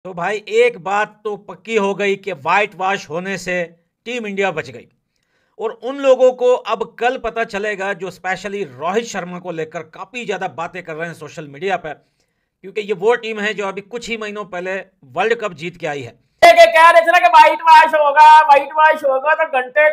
तो भाई एक बात तो पक्की हो गई कि व्हाइट वॉश होने से टीम इंडिया बच गई। और उन लोगों को अब कल पता चलेगा जो स्पेशली रोहित शर्मा को लेकर काफी ज्यादा बातें कर रहे हैं सोशल मीडिया पर, क्योंकि ये वो टीम है जो अभी कुछ ही महीनों पहले वर्ल्ड कप जीत के आई है। कह रहे थे ना कि व्हाइट वॉश होगा तो घंटे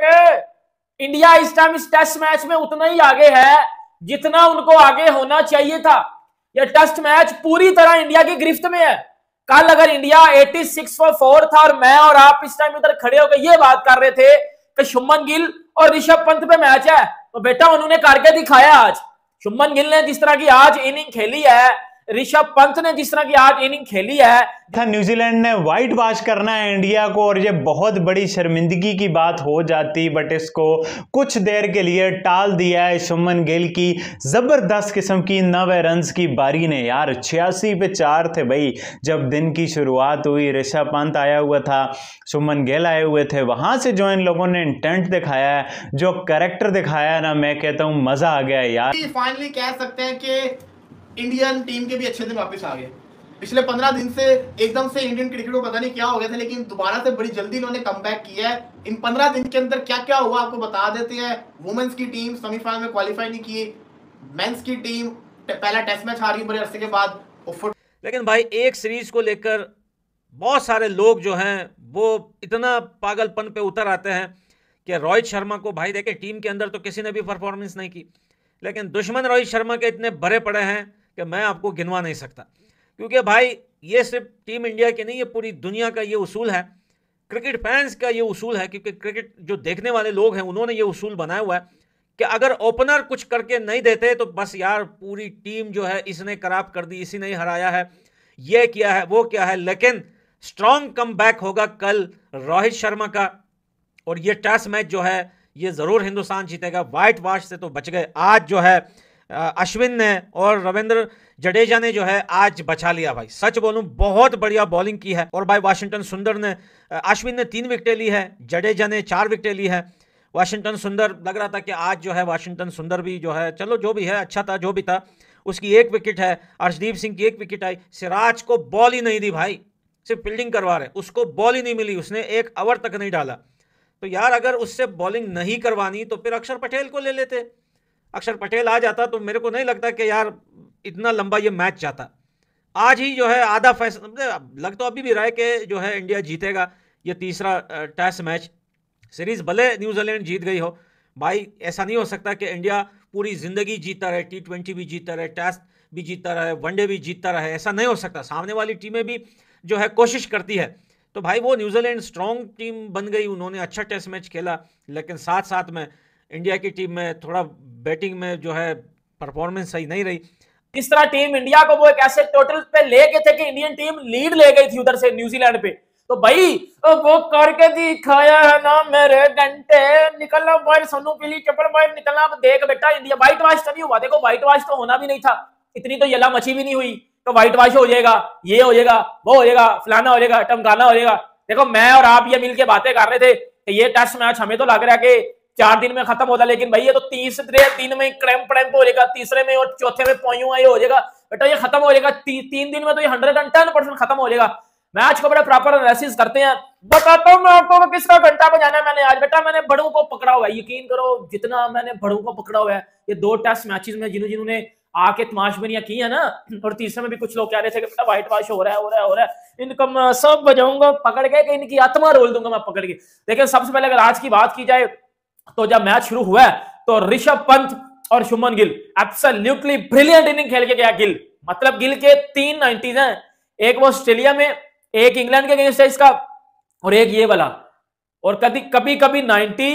के इंडिया इस टाइम इस टेस्ट मैच में उतना ही आगे है जितना उनको आगे होना चाहिए था। यह टेस्ट मैच पूरी तरह इंडिया की गिरफ्त में है। कल अगर इंडिया 86 फॉर 4 था और मैं और आप इस टाइम इधर खड़े होकर ये बात कर रहे थे कि शुभमन गिल और ऋषभ पंत पे मैच है, तो बेटा उन्होंने करके दिखाया। आज शुभमन गिल ने जिस तरह की आज इनिंग खेली है, ऋषभ पंत ने जिस तरह की आज इनिंग खेली है, था न्यूजीलैंड ने व्हाइट वॉश करना है इंडिया को और ये बहुत बड़ी शर्मिंदगी की बात हो जाती, बट इसको कुछ देर के लिए टाल दिया है शुभमन गिल की जबरदस्त किस्म की 90 रन्स की बारी ने। यार 86 पे 4 थे भाई जब दिन की शुरुआत हुई। ऋषभ पंत आया हुआ था, शुभमन गिल आए हुए थे, वहां से जो इन लोगों ने इंटेंट दिखाया है, जो कैरेक्टर दिखाया है ना, मैं कहता हूं मजा आ गया यार। फाइनली कह सकते हैं कि इंडियन टीम के भी अच्छे दिन वापस आ गए। पिछले 15 दिन से एकदम से इंडियन क्रिकेट को पता नहीं क्या हो गया था, लेकिन दोबारा से बड़ी जल्दी इन्होंने कमबैक किया है। इन 15 दिन के अंदर क्या क्या हुआ आपको बता देते हैं। वुमेन्स की टीम सेमीफाइनल में क्वालिफाई नहीं की, मेंस की टीम पहला टेस्ट मैच हारी बड़े अरसे के बाद। लेकिन भाई एक सीरीज को लेकर बहुत सारे लोग जो हैं वो इतना पागलपन पे उतर आते हैं कि रोहित शर्मा को, भाई देखे टीम के अंदर तो किसी ने भी परफॉर्मेंस नहीं की, लेकिन दुश्मन रोहित शर्मा के इतने भरे पड़े हैं कि मैं आपको गिनवा नहीं सकता। क्योंकि भाई ये सिर्फ टीम इंडिया के नहीं, ये पूरी दुनिया का ये उसूल है, क्रिकेट फैंस का ये उसूल है, क्योंकि क्रिकेट जो देखने वाले लोग हैं उन्होंने ये उसूल बनाया हुआ है कि अगर ओपनर कुछ करके नहीं देते तो बस यार पूरी टीम जो है इसने खराब कर दी, इसी ने हराया है, ये किया है, वो क्या है। लेकिन स्ट्रॉन्ग कमबैक होगा कल रोहित शर्मा का, और ये टेस्ट मैच जो है ये जरूर हिंदुस्तान जीतेगा। व्हाइट वॉश से तो बच गए। आज जो है अश्विन ने और रविंद्र जडेजा ने जो है आज बचा लिया भाई, सच बोलूं बहुत बढ़िया बॉलिंग की है। और भाई वाशिंगटन सुंदर ने, अश्विन ने 3 विकेटें ली है, जडेजा ने 4 विकेटें ली है। वाशिंगटन सुंदर लग रहा था कि आज जो है वाशिंगटन सुंदर भी जो है, चलो जो भी है अच्छा था, जो भी था, उसकी 1 विकेट है। अर्शदीप सिंह की 1 विकेट आई। सिराज को बॉल ही नहीं दी भाई, सिर्फ फील्डिंग करवा रहे, उसको बॉल ही नहीं मिली, उसने 1 ओवर तक नहीं डाला। तो यार अगर उससे बॉलिंग नहीं करवानी तो फिर अक्षर पटेल को ले लेते, अक्षर पटेल आ जाता तो मेरे को नहीं लगता कि यार इतना लंबा ये मैच जाता। आज ही जो है आधा फैसला लग तो अभी भी रहा है कि जो है इंडिया जीतेगा ये तीसरा टेस्ट मैच। सीरीज भले न्यूजीलैंड जीत गई हो, भाई ऐसा नहीं हो सकता कि इंडिया पूरी जिंदगी जीतता रहे, T20 भी जीतता रहे, टेस्ट भी जीतता रहे, वनडे भी जीतता रहे, ऐसा नहीं हो सकता। सामने वाली टीमें भी जो है कोशिश करती है। तो भाई वो न्यूजीलैंड स्ट्रॉन्ग टीम बन गई, उन्होंने अच्छा टेस्ट मैच खेला, लेकिन साथ साथ में इंडिया की टीम में थोड़ा बैटिंग में जो है परफॉर्मेंस सही नहीं रही। इस तरह टीम इंडिया को वो एक ऐसे टोटल पे ले गए थे कि इंडियन टीम लीड ले गई थी उधर से न्यूजीलैंड पे। तो भाई वो करके दिखाया है ना मेरे घंटे, निकलना बाहर, सोनू पीली चप्पल बाहर निकलना। देख बेटा इंडिया व्हाइट वॉश तो नहीं हुआ, देखो व्हाइट वॉश तो होना भी नहीं था, इतनी तो यला मची भी नहीं हुई तो व्हाइट वॉश हो जाएगा, ये हो जाएगा, वो हो जाएगा, फलाना हो जाएगा, टमकाना हो जाएगा। देखो मैं और आप ये मिलके बातें कर रहे थे कि ये टेस्ट मैच हमें तो लग रहा है कि 4 दिन में खत्म होता, लेकिन भाई ये तो तीसरे दिन में क्रैम्प हो जाएगा, तीसरे में और चौथे में पोइयो ये हो जाएगा बेटा, ये खत्म हो जाएगा 3 दिन में, तो ये 110% खत्म हो जाएगा। मैच को बड़ा प्रॉपर एनालिसिस करते हैं। बताता हूं मैं आपको किसका घंटा बजाना है मैंने आज। बेटा मैंने बड़ों को पकड़ा हुआ है, यकीन करो जितना मैंने बड़ों को पकड़ा हुआ है ये 2 टेस्ट मैचेस में जिन्होंने आके तमाशबनियां की है ना, और तीसरे में भी कुछ लोग कह रहे थे कि बेटा व्हाइट वॉश हो रहा है, इनको मैं सब बजाऊंगा पकड़ के, कि इनकी आत्मा रोल दूंगा मैं पकड़ के। लेकिन सबसे पहले अगर आज की बात की जाए तो जब मैच शुरू हुआ है तो ऋषभ पंत और Shubman Gill absolutely brilliant inning खेल के गया गिल। मतलब गिल के 3 90s हैं, एक वो ऑस्ट्रेलिया में, एक इंग्लैंड के अगेंस्ट है इसका, और एक ये वाला। और कभी कभी 90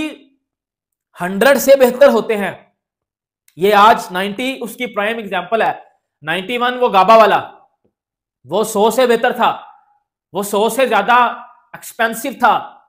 100 से बेहतर होते हैं। ये आज 90 उसकी प्राइम एग्जांपल है। 91 वो गाबा वाला, वो 100 से बेहतर था, वो 100 से ज्यादा एक्सपेंसिव था।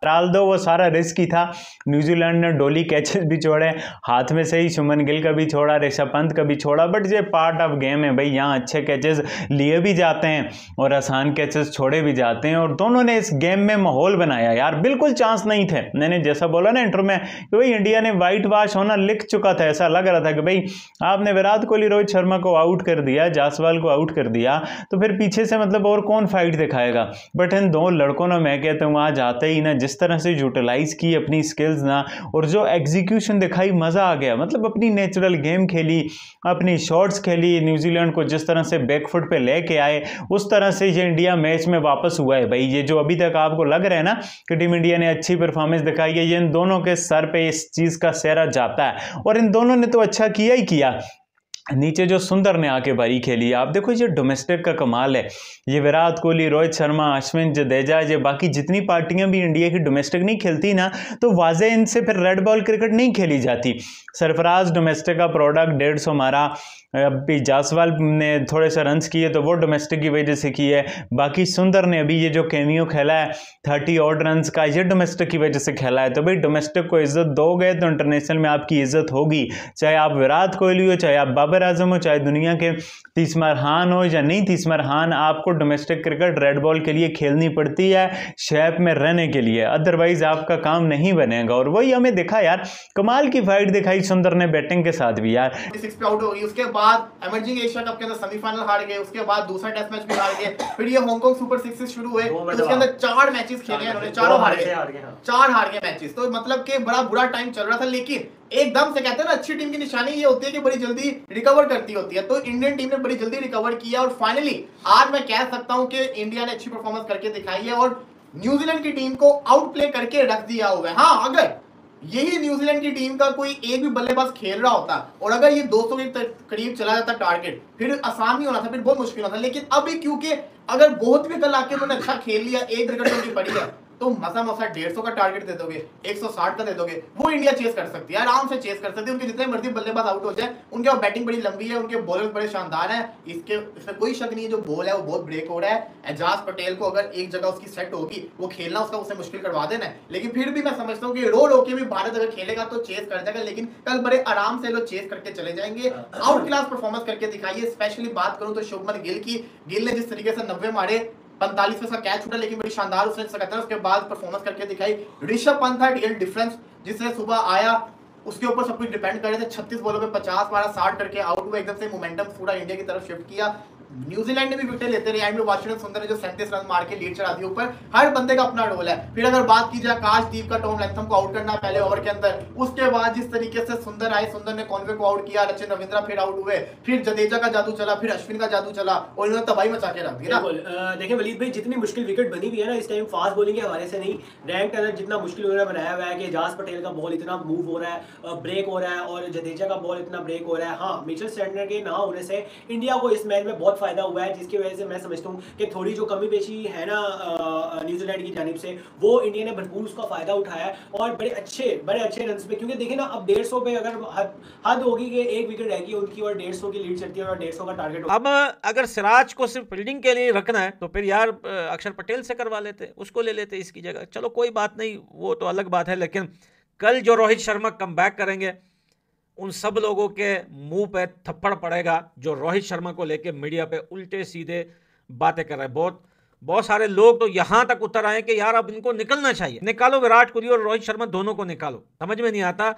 डाल दो, वो सारा रिस्क ही था। न्यूजीलैंड ने डोली कैचेस भी छोड़े, हाथ में से ही शुभमन गिल का भी छोड़ा, ऋषभ पंत का भी छोड़ा, बट ये पार्ट ऑफ गेम है भाई। यहाँ अच्छे कैचेस लिए भी जाते हैं और आसान कैचेस छोड़े भी जाते हैं, और दोनों ने इस गेम में माहौल बनाया यार। बिल्कुल चांस नहीं थे, मैंने जैसा बोला ना इंटर में कि भाई इंडिया ने वाइट वॉश होना लिख चुका था। ऐसा लग रहा था कि भाई आपने विराट कोहली रोहित शर्मा को आउट कर दिया, जायसवाल को आउट कर दिया, तो फिर पीछे से मतलब और कौन फाइट दिखाएगा। बट इन दो लड़कों ने, मैं कहता हूँ आज आते ही ना जिस तरह से यूटिलाइज की अपनी स्किल्स ना, और जो एग्जीक्यूशन दिखाई, मजा आ गया। मतलब अपनी नेचुरल गेम खेली, अपनी शॉट्स खेली, न्यूजीलैंड को जिस तरह से बैकफुट पे लेके आए उस तरह से ये इंडिया मैच में वापस हुआ है भाई। ये जो अभी तक आपको लग रहा है ना कि टीम इंडिया ने अच्छी परफॉर्मेंस दिखाई है, ये इन दोनों के सर पे इस चीज का सेहरा जाता है, और इन दोनों ने तो अच्छा किया ही किया। नीचे जो सुंदर ने आके बारी खेली, आप देखो ये डोमेस्टिक का कमाल है। ये विराट कोहली, रोहित शर्मा, अश्विन, जडेजा, ये बाकी जितनी पार्टियां भी इंडिया की डोमेस्टिक नहीं खेलती ना, तो वाजे इनसे फिर रेड बॉल क्रिकेट नहीं खेली जाती। सरफराज डोमेस्टिक का प्रोडक्ट 150 मारा, अभी जायसवाल ने थोड़े से रन्स किए तो वो डोमेस्टिक की वजह से की है। बाकी सुंदर ने अभी ये जो कैमियो खेला है 30 ऑड रन्स का, ये डोमेस्टिक की वजह से खेला है। तो भाई डोमेस्टिक को इज्जत दोगे तो इंटरनेशनल में आपकी इज्जत होगी, चाहे आप विराट कोहली हो, चाहे आप बाबर आजम हो, चाहे दुनिया के तीसमरहान हो या नहीं तीसमरहान, आपको डोमेस्टिक क्रिकेट रेड बॉल के लिए खेलनी पड़ती है, शेप में रहने के लिए, अदरवाइज आपका काम नहीं बनेगा। और वही हमें दिखा यार, कमाल की फाइट दिखाई सुंदर ने बैटिंग के साथ भी यार। 6 पे आउट हो गई, उसके बाद इमर्जिंग एशिया कप के अंदर सेमीफाइनल हार गए, उसके बाद दूसरा टेस्ट मैच भी हार गए, फिर ये हांगकांग सुपर 6 शुरू हुए, तो उसके अंदर 4 मैचेस खेले उन्होंने, चारों हार गए, 4 हार गए मैचेस। तो मतलब कि बड़ा बुरा टाइम चल रहा था, लेकिन एकदम से कहते हैं ना अच्छी टीम की निशानी ये होती है कि बड़ी जल्दी रिकवर करती होती है। तो इंडियन टीम ने बड़ी जल्दी रिकवर किया और फाइनली आज मैं कह सकता हूं कि इंडिया ने अच्छी परफॉर्मेंस करके दिखाई है और न्यूजीलैंड की टीम को आउट प्ले करके रख दिया हुआ है। हाँ, अगर यही न्यूजीलैंड की टीम का कोई एक भी बल्लेबाज खेल रहा होता और अगर ये 200 के करीब चला जाता टारगेट, फिर आसान नहीं होना था, फिर बहुत मुश्किल होता। लेकिन अभी क्योंकि अगर बहुत भी कल आके उन्होंने अच्छा खेल लिया, एक विकेट उनकी पड़ी है, तो मसा 150 का टारगेट दे दोगे, 160 का दे दोगे, वो इंडिया चेस कर सकती है, आराम से चेस कर सकती है। उनके जितने मर्जी बल्लेबाज आउट हो जाए, उनके बैटिंग बड़ी लंबी है, उनके बॉलर बड़े शानदार हैं, इसमें कोई शक नहीं है। जो बॉल है वो बहुत ब्रेक हो रहा है। एजाज पटेल को अगर एक जगह उसकी सेट होगी, वो खेलना उसका उससे मुश्किल करवा देना है। लेकिन फिर भी मैं समझता हूँ कि रोड होके भी भारत अगर खेलेगा तो चेस कर जाएगा, लेकिन कल बड़े आराम से लोग चेस करके चले जाएंगे। आउट क्लास परफॉर्मेंस करके दिखाइए। स्पेशली बात करूं तो शुभमन गिल की, गिल ने जिस तरीके से 90 मारे, 45 में उसका कैच छूटा, लेकिन बड़ी शानदार उसने 77 उसके बाद परफॉर्मेंस करके दिखाई। ऋषभ पंत था रियल डिफरेंस, जिसने सुबह आया, उसके ऊपर सब कुछ डिपेंड कर रहे थे। 36 बॉलों पे 50 मारा, 60 करके आउट हुआ, एकदम से मोमेंटम पूरा इंडिया की तरफ शिफ्ट किया। न्यूजीलैंड ने भी विकेट लेते रहे, एंड में वाशिंगटन सुंदर ने जो 37 रन मार के लीड चढ़ा दी ऊपर। हर बंदे का अपना रोल है। फिर अगर बात की जाए आकाशदीप का, टॉम लैथम को आउट करना पहले ओवर के अंदर, उसके बाद जिस तरीके से सुंदर आए, सुंदर ने कॉन्वे को आउट किया, रचिन रविंद्रा फिर आउट हुए, फिर जडेजा का जादू चला, फिर अश्विन का जादू चला और इन्होंने तबाही मचा के रख दी ना। देखिए वलीद भाई, जितनी मुश्किल विकेट बनी हुई है ना इस टाइम फास्ट बॉलिंग के हवाले से नहीं, रैंक टनर जितना मुश्किल वगैरह बनाया हुआ है कि एजाज पटेल का बॉल इतना मूव हो रहा है, ब्रेक हो रहा है, और जडेजा का बॉल इतना ब्रेक हो रहा है। हाँ, मिचेल स्टैंडर के ना होने से इंडिया को इस मैच में बहुत फायदा हुआ है, जिसकी वजह से मैं समझता हूँ कि थोड़ी जो कमी पेशी है ना न्यूजीलैंड की जानिब से, वो इंडिया ने भरपूर उसका फायदा उठाया और बड़े अच्छे रन पे। क्योंकि देखिए ना, अब 150 पे अगर हद होगी कि एक विकेट रहेगी उनकी और 150 की लीड चलती है और 150 का टारगेट। अब अगर सिराज को सिर्फ फील्डिंग के लिए रखना है तो फिर यार अक्षर पटेल से करवा लेते, उसको ले लेते इसकी जगह। चलो कोई बात नहीं, वो तो अलग बात है। लेकिन कल जो रोहित शर्मा कमबैक करेंगे, उन सब लोगों के मुंह पे थप्पड़ पड़ेगा जो रोहित शर्मा को लेके मीडिया पे उल्टे सीधे बातें कर रहे हैं। बहुत सारे लोग तो यहां तक उतर आए कि यार अब इनको निकलना चाहिए, निकालो विराट कोहली और रोहित शर्मा दोनों को निकालो। समझ में नहीं आता,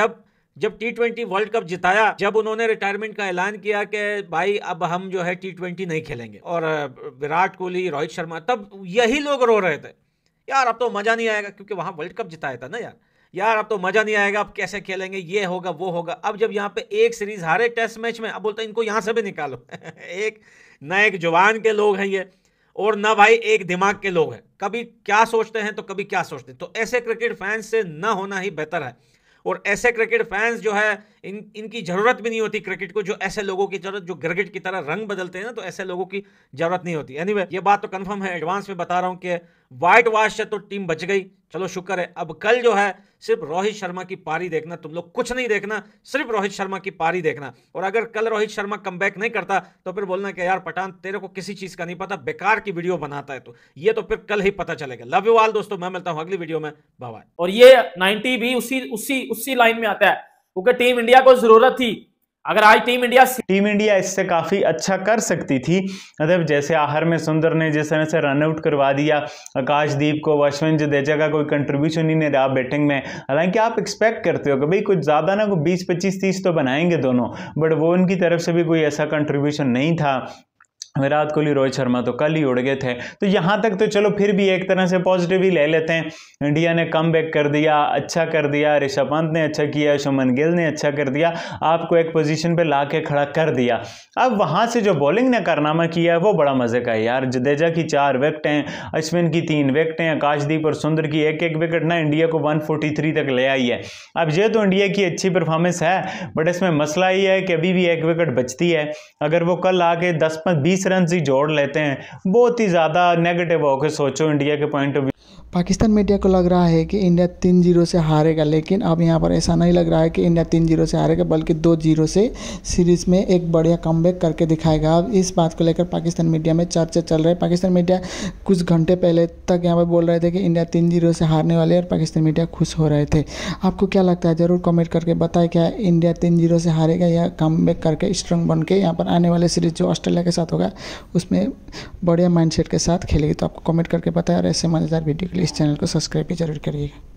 जब T20 वर्ल्ड कप जिताया, जब उन्होंने रिटायरमेंट का ऐलान किया कि भाई अब हम जो है T20 नहीं खेलेंगे, और विराट कोहली, रोहित शर्मा, तब यही लोग रो रहे थे यार अब तो मजा नहीं आएगा, क्योंकि वहां वर्ल्ड कप जिताया था ना यार अब तो मजा नहीं आएगा, अब कैसे खेलेंगे, ये होगा वो होगा। अब जब यहाँ पे एक सीरीज हारे टेस्ट मैच में, अब बोलते इनको यहाँ से भी निकालो। एक जुबान के लोग हैं ये, और ना भाई एक दिमाग के लोग हैं, कभी क्या सोचते हैं तो कभी क्या सोचते हैं। तो ऐसे क्रिकेट फैंस से ना होना ही बेहतर है। और ऐसे क्रिकेट फैंस जो है इनकी ज़रूरत भी नहीं होती क्रिकेट को, जो ऐसे लोगों की ज़रूरत, जो गिरगिट की तरह रंग बदलते हैं ना, तो ऐसे लोगों की ज़रूरत नहीं होती। एनीवे, ये बात तो कंफर्म है, एडवांस में बता रहा हूँ कि वाइट वॉश से तो टीम बच गई, चलो शुक्र है। अब कल जो है सिर्फ रोहित शर्मा की पारी देखना, तुम लोग कुछ नहीं देखना, सिर्फ रोहित शर्मा की पारी देखना। और अगर कल रोहित शर्मा कमबैक नहीं करता तो फिर बोलना कि यार पठान तेरे को किसी चीज़ का नहीं पता, बेकार की वीडियो बनाता है। तो ये तो फिर कल ही पता चलेगा। लव यू ऑल दोस्तों, मैं मिलता हूँ अगली वीडियो में, बाय बाय। और ये 90 भी उसी लाइन में आता है, क्योंकि टीम इंडिया को जरूरत थी। अगर आज टीम इंडिया इससे काफी अच्छा कर सकती थी, मतलब जैसे आखिर में सुंदर ने जिस तरह से रन आउट करवा दिया आकाशदीप को, अश्विन जडेजा का कोई कंट्रीब्यूशन ही नहीं रहा बैटिंग में। हालांकि आप एक्सपेक्ट करते हो कि भाई कुछ ज्यादा ना, कोई 20 25 30 तो बनाएंगे दोनों, बट वो उनकी तरफ से भी कोई ऐसा कंट्रीब्यूशन नहीं था। विराट कोहली, रोहित शर्मा तो कल ही उड़ गए थे। तो यहाँ तक तो चलो फिर भी एक तरह से पॉजिटिव ही ले लेते हैं। इंडिया ने कम बैक कर दिया, अच्छा कर दिया, ऋषभ पंत ने अच्छा किया, शुभमन गिल ने अच्छा कर दिया, आपको एक पोजीशन पे ला के खड़ा कर दिया। अब वहाँ से जो बॉलिंग ने कारनामा किया वो बड़ा मजे का है यार। जडेजा की 4 विकेटें, अश्विन की 3 विकेटें, आकाशदीप और सुंदर की एक विकेट ना इंडिया को 143 तक ले आई है। अब ये तो इंडिया की अच्छी परफॉर्मेंस है, बट इसमें मसला ये है कि अभी भी 1 विकेट बचती है। अगर वो कल आके 10-20 रन ही जोड़ लेते हैं, बहुत ही ज़्यादा नेगेटिव होकर सोचो इंडिया के point of view. Pakistan media को लग रहा है कि इंडिया 3-0 से हारेगा, लेकिन अब यहाँ पर ऐसा नहीं लग रहा है कि इंडिया 3-0 से हारेगा, बल्कि 2-0 से सीरीज़ में एक बढ़िया कमबैक करके दिखाएगा। अब इस बात को लेकर पाकिस्तान मीडिया में चर्चा चल रही है। पाकिस्तान मीडिया कुछ घंटे पहले तक यहाँ पर बोल रहे थे कि इंडिया 3-0 से हारने वाले, और पाकिस्तान मीडिया खुश हो रहे थे। आपको क्या लगता है, ज़रूर कमेंट करके बताएं, क्या इंडिया 3-0 से हारेगा या कमबैक करके स्ट्रांग बन के यहाँ पर आने वाले सीरीज़ जो ऑस्ट्रेलिया के साथ होगा उसमें बढ़िया माइंडसेट के साथ खेलेगी। तो आपको कमेंट करके बताएं, और ऐसे मज़ेदार वीडियो के लिए इस चैनल को सब्सक्राइब भी जरूर करिएगा।